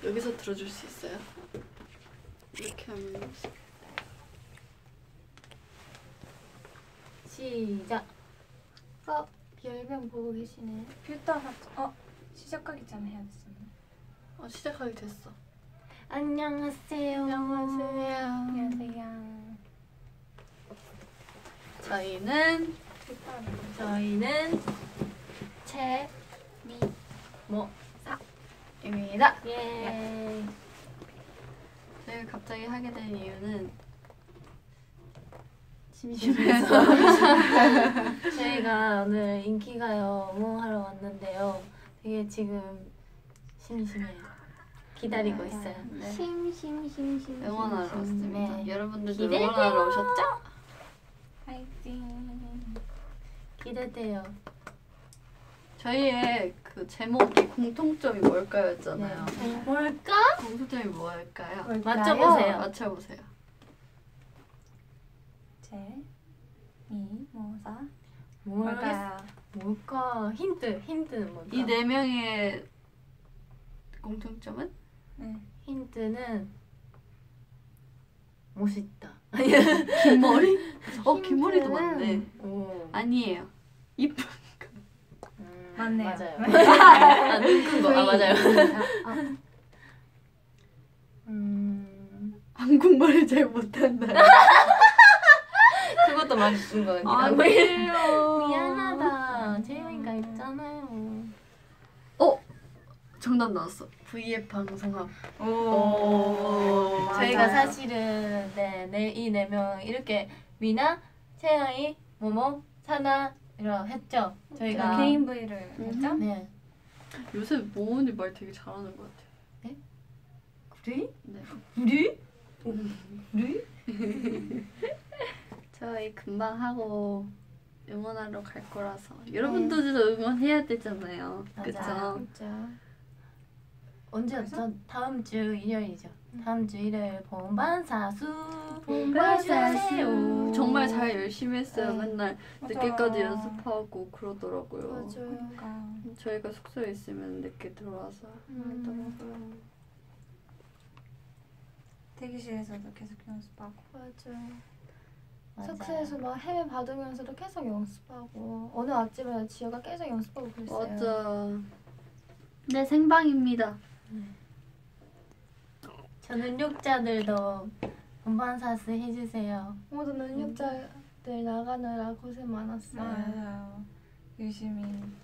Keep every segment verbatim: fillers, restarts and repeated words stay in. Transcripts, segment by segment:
여기서 들어줄 수 있어요? 이렇게 하면 시작. 어, 열명 보고 계시네. 필터 하나. 어, 시작하기 전에 해야 됐었나? 어, 시작하게 됐어. 안녕하세요. 안녕하세요. 안녕하세요. 저희는 저희는 채미모사입니다. 예. 저희가 갑자기 하게 된 이유는 심심해서 저희가 오늘 인기가요 응원하러 왔는데요. 되게 지금 심심해요. 기다리고 네. 있어요. 네. 심심심심 응원하러 왔습니다. 네. 여러분들도 기대돼요. 응원하러 오셨죠? 파이팅. 기대돼요. 저희의 그 제목이 공통점이 뭘까였잖아요. 네. 뭘까? 공통점이 뭘까요? 뭘까요? 맞춰보세요. 맞춰보세요. 채미모사. 뭘까? 뭘까? 힌트. 힌트는 뭘까? 이 네 명의 공통점은? 네. 힌트는 멋있다. 긴 머리? 어, 긴 머리도 맞네. 오. 아니에요. 이쁜 음, 맞네요. 맞아요. 아, 눈큰 거. 아, 맞아요. 아, 아. 음. 한국말을 잘 못한다. 그것도 맞춘 거긴 하고. 아니에요. 미안하다. 재미가 있잖아요. 어? 정답 나왔어. 브이앱 방송함. 오. 저희가 맞아요. 사실은 네, 네, 이 네 명 이렇게 미나, 채영이, 모모, 사나 이렇게 했죠. 저희가 개인 V를 했죠? 네. 요새 모은이 말 되게 잘하는 것 같아요. 그래? 네. 우리? 우리? 저희 금방 하고 응원하러 갈 거라서 여러분들도 응원해야 되잖아요. 그쵸? 맞아요. 진짜. 언제였죠? 다음 주 일요일이죠. 다음 주 일요일 본반사수 본반사수. 정말 잘 열심히 했어요. 네. 맨날 맞아. 늦게까지 연습하고 그러더라고요. 그러니까. 저희가 숙소에 있으면 늦게 들어와서 음. 하더라고요. 대기실에서도 계속 연습하고. 맞아요. 맞아요. 숙소에서 막 해외 받으면서도 계속 연습하고 어느 아침에 지효가 계속 연습하고 그랬어요. 맞아. 네, 생방입니다. 저 능력자들도 본반사수 해주세요. 모두 능력자들 나가느라 고생 많았어요. 맞아요. 열심히.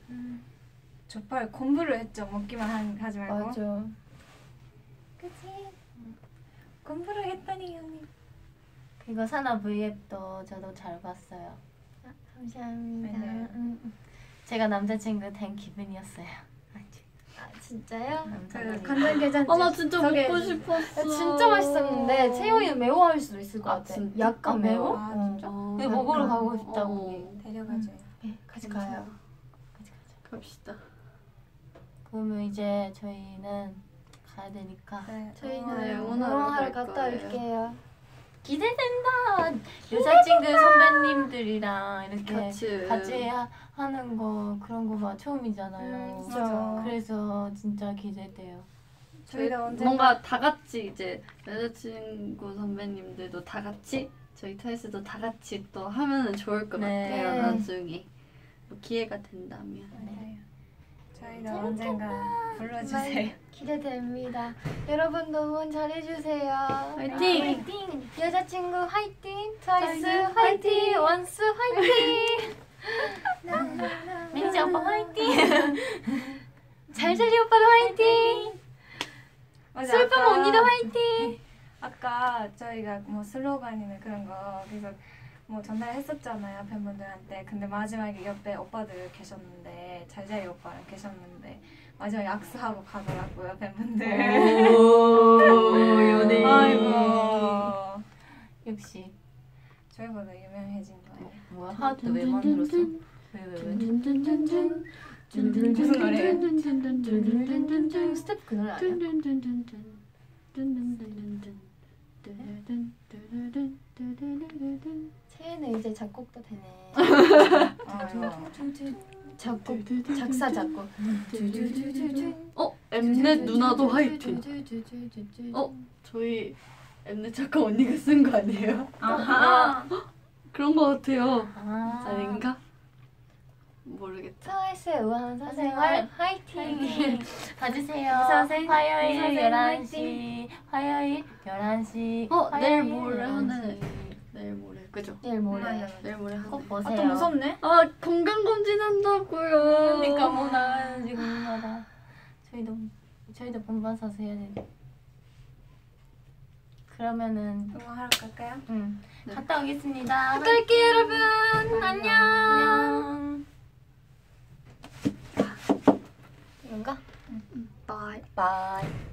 족발 공부를 했죠. 먹기만 한, 하지 말고. 맞아. 그치? 공부를 했더니 언니. 그리고 사나 브이앱도 저도 잘 봤어요. 아, 감사합니다. 네. 음, 음. 제가 남자친구 된 기분이었어요. 아 진짜요? 그 남자분이. 간장게장집. 아, 나 진짜 저게- 먹고 싶었어. 야, 진짜 맛있었는데 채용이는 매워할 수도 있을 것 아, 같아. 진짜? 약간 아, 매워? 아, 어. 진짜? 어, 근데 먹으러 약간, 가고 싶다고. 어, 데려가줘요. 네, 같이 가요. 같이 가자. 갑시다. 그러면 이제 저희는 가야 되니까 네. 저희는 네, 응원하러, 응원하러 갈 갔다 거예요. 올게요. 기대된다. 여자친구 선배님들이랑 이렇게 같이. 같이 하, 하는 거 그런 거 봐 처음이잖아요. 음, 맞아. 그래서 진짜 기대돼요. 저희가 언제 뭔가 다 같이 이제 여자친구 선배님들도 다 같이 저희 트와이스도 다 같이 또 하면은 좋을 것 네. 같아요. 네. 나중에 뭐 기회가 된다면. 맞아요. 저희가 언젠가 불러주세요. 기대됩니다. 여러분도 응원 잘해주세요. 화이팅! 화이팅! 여자친구 화이팅! 트와이스 화이팅! 원스 화이팅! 매니저 오빠 화이팅! 잘자리 오빠도 화이팅! 맞아, 슬픔 아까- 언니도 화이팅! 아까 저희가 뭐 슬로건이나 그런 거 계속 뭐 전달했었잖아요 팬분들한테. 근데 마지막에 옆에 오빠들 계셨는데 잘자리 오빠랑 계셨는데 마지막에 악수하고 가더라고요 팬분들. 오, 연예인. 아이고. 역시 저희보다 유명해진 거예요. 뭐야 하트 왜 만들었어? 왜 왜 왜? 무슨 노래예요? 스텝 그 노래 아니야? 채연은 이제 작곡도 되네. 아이고. 작곡, 작사 작곡. 어? 엠넷 누나도 화이팅. 어? 저희 엠넷 잠깐 언니가 쓴 거 아니에요? 아하. 그런 거 같아요. 아, 아닌가? 모르겠다. 트와이스의 우아한 사생활 사생활 화이팅! 화이팅! 봐주세요. 무사생, 화요일 무사생 열한 시. 화요일 열한 시. 어, 내일 화요일 모레 열한 시. 하네. 내일 모레 그죠? 내일 모레. 맞아요. 내일 모레 하네. 꼭 아, 보세요. 또 무섭네. 아 건강 검진 한다고요. 그러니까 뭐나 지금마다 저희도 저희도 본방사수 해야 돼. 그러면은 응원하러 갈까요? 응 네. 갔다 오겠습니다. 갔다 올게요 여러분. 안녕. 안녕. 이건가? 바이. 바이.